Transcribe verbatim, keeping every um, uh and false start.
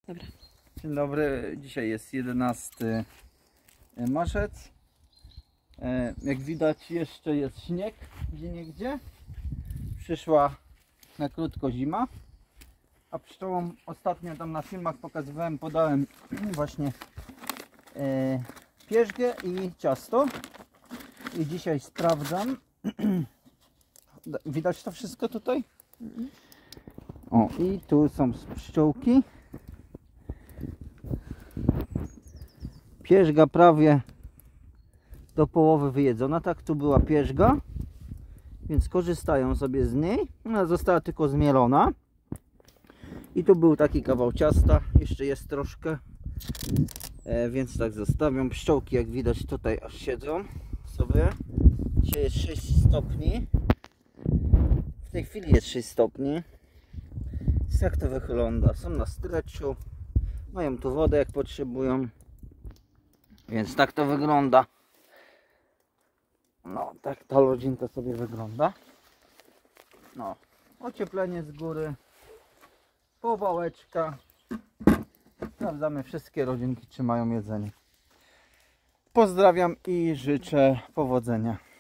Dobra. Dzień dobry, dzisiaj jest jedenasty marzec. Jak widać, jeszcze jest śnieg gdzieniegdzie. Przyszła na krótko zima. A pszczołom ostatnio tam na filmach pokazywałem, podałem właśnie e, pierzgę i ciasto. I dzisiaj sprawdzam. Widać to wszystko tutaj? O, i tu są pszczółki. Pierzga prawie do połowy wyjedzona. Tak, tu była pierzga, więc korzystają sobie z niej. Ona została tylko zmielona. I tu był taki kawał ciasta. Jeszcze jest troszkę, e, więc tak zostawiam. Pszczółki, jak widać, tutaj aż siedzą sobie. Dzisiaj jest sześć stopni. W tej chwili jest sześć stopni. Jak to wygląda? Są na stretchu. Mają tu wodę, jak potrzebują. Więc tak to wygląda. No, tak ta rodzinka sobie wygląda. No, ocieplenie z góry. Powałeczka. Sprawdzamy wszystkie rodzinki, czy mają jedzenie. Pozdrawiam i życzę powodzenia.